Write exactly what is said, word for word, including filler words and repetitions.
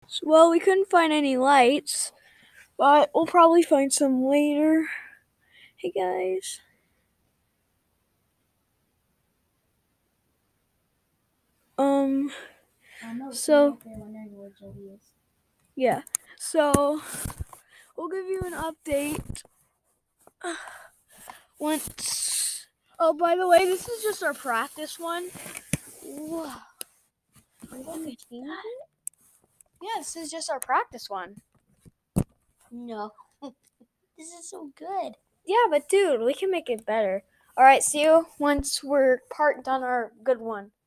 Well, we couldn't find any lights, but we'll probably find some later. Hey guys. Um. I know. So. If you're wondering where Jody is. Yeah. So we'll give you an update once. Oh, by the way, this is just our practice one. Whoa. Are you going to change it? Yeah, this is just our practice one. No. This is so good. Yeah, but dude, we can make it better. All right, see you once we're part done our good one.